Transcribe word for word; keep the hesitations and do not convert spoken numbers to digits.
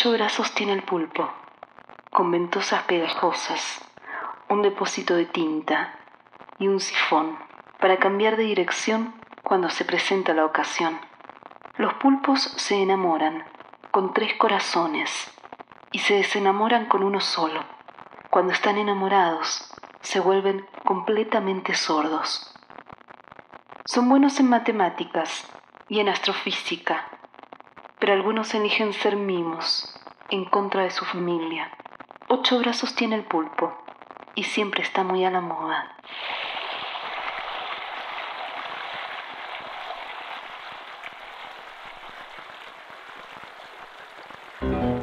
Ocho brazos tiene el pulpo, con ventosas pegajosas, un depósito de tinta y un sifón para cambiar de dirección cuando se presenta la ocasión. Los pulpos se enamoran con tres corazones y se desenamoran con uno solo. Cuando están enamorados, se vuelven completamente sordos. Son buenos en matemáticas y en astrofísica, pero algunos eligen ser mimos en contra de su familia. Ocho brazos tiene el pulpo y siempre está muy a la moda. Thank you.